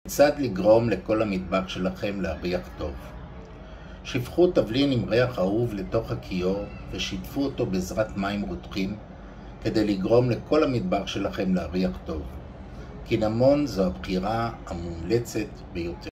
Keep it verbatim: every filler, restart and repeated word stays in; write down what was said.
כיצד לגרום לכל המטבח שלכם להריח טוב? שפכו תבלין עם ריח אהוב לתוך הכיור ושיתפו אותו בעזרת מים רותחים כדי לגרום לכל המטבח שלכם להריח טוב. קינמון זו הבחירה המומלצת ביותר.